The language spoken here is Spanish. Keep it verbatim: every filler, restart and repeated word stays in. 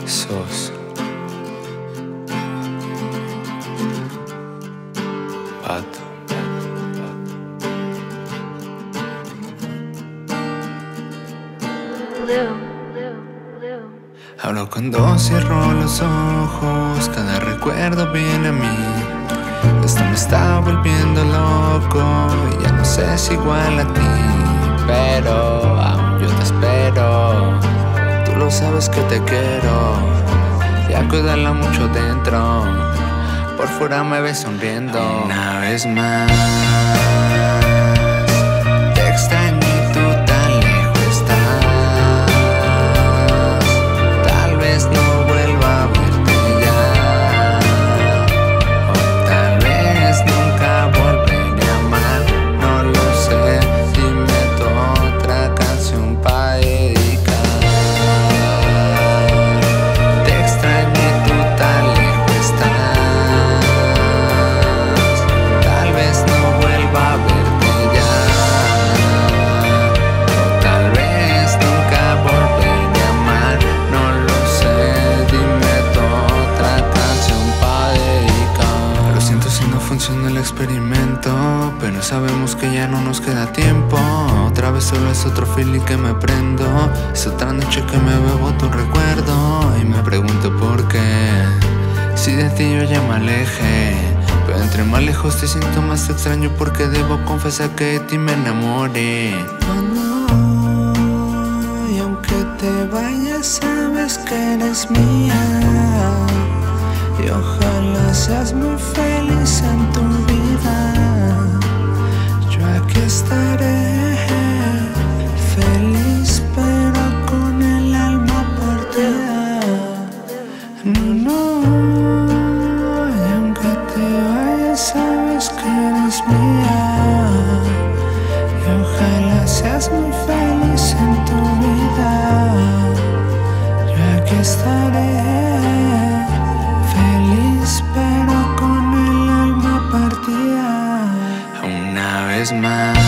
S O S Vato. Hablo cuando cierro los ojos, cada recuerdo viene a mí. Esto me está volviendo loco y ya no sé si igual a ti, pero aún yo te espero. Tú lo sabes que te quiero, ya cuídala mucho dentro. Por fuera me ves sonriendo una vez más. Te extraño y tú tan lejos estás. Tal vez no vuelva a verte ya, o tal vez nunca volveré a amar. No lo sé, dime tu otra canción pa' dedicar. Te extraño y tú tan lejos estás. Funciona el experimento, pero sabemos que ya no nos queda tiempo. Otra vez solo es otro feeling que me prendo. Es otra noche que me bebo tu recuerdo y me pregunto por qué. Si de ti yo ya me alejé, pero entre más lejos te siento más extraño, porque debo confesar que de ti me enamoré. Y aunque te vayas sabes que eres mía, y ojalá seas muy feliz en tu vida. Yo aquí estaré feliz, pero con el alma partida. No, no, y aunque te vayas sabes que eres mía, y ojalá seas muy feliz en tu vida. Yo aquí estaré pero con el alma partida. Una vez más.